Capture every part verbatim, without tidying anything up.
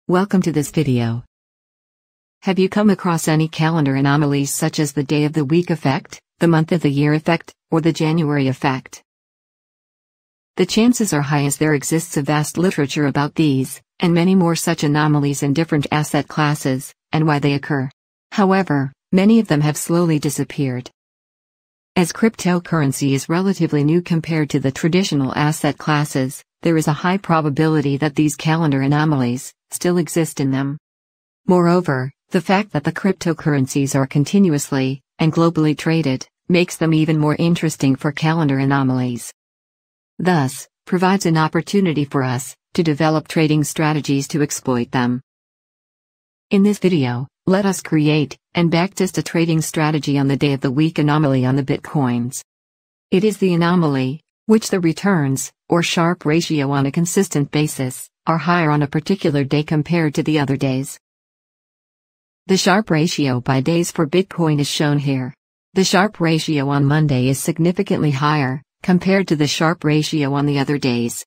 Welcome to this video. Have you come across any calendar anomalies such as the day of the week effect, the month of the year effect, or the January effect? The chances are high as there exists a vast literature about these, and many more such anomalies in different asset classes, and why they occur. However, many of them have slowly disappeared. As cryptocurrency is relatively new compared to the traditional asset classes, there is a high probability that these calendar anomalies still exist in them. Moreover, the fact that the cryptocurrencies are continuously and globally traded makes them even more interesting for calendar anomalies. Thus, provides an opportunity for us to develop trading strategies to exploit them. In this video, let us create and backtest a trading strategy on the day of the week anomaly on the Bitcoins. It is the anomaly, which the returns, or Sharpe ratio on a consistent basis, are higher on a particular day compared to the other days. The Sharpe ratio by days for Bitcoin is shown here. The Sharpe ratio on Monday is significantly higher compared to the Sharpe ratio on the other days.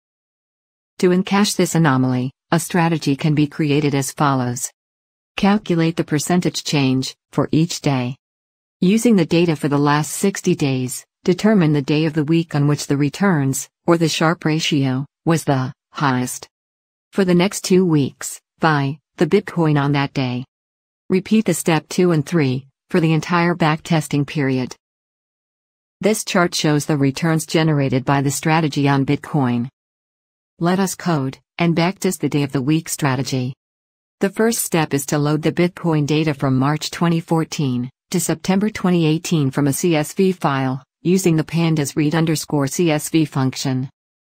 To encash this anomaly, a strategy can be created as follows. Calculate the percentage change for each day. Using the data for the last sixty days, determine the day of the week on which the returns, or the Sharpe ratio, was the highest. For the next two weeks, buy the Bitcoin on that day. Repeat the step two and three for the entire backtesting period. This chart shows the returns generated by the strategy on Bitcoin. Let us code and backtest the day of the week strategy. The first step is to load the Bitcoin data from March twenty fourteen to September twenty eighteen from a C S V file, using the pandas read underscore C S V function.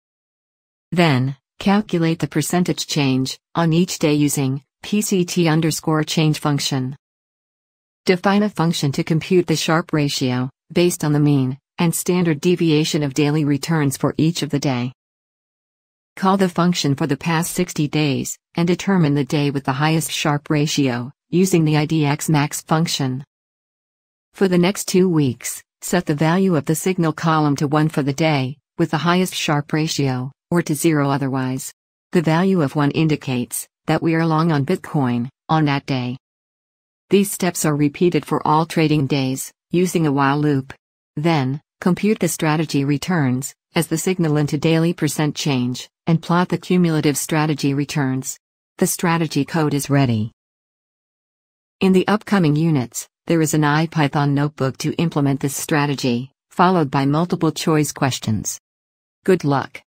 Then, calculate the percentage change on each day using P C T underscore change function. Define a function to compute the Sharpe ratio, based on the mean and standard deviation of daily returns for each of the day. Call the function for the past sixty days, and determine the day with the highest Sharpe ratio, using the I D X max function. For the next two weeks, set the value of the signal column to one for the day, with the highest Sharpe ratio, or to zero otherwise. The value of one indicates that we are long on Bitcoin on that day. These steps are repeated for all trading days, using a while loop. Then, compute the strategy returns as the signal into daily percent change, and plot the cumulative strategy returns. The strategy code is ready. In the upcoming units, there is an IPython notebook to implement this strategy, followed by multiple choice questions. Good luck!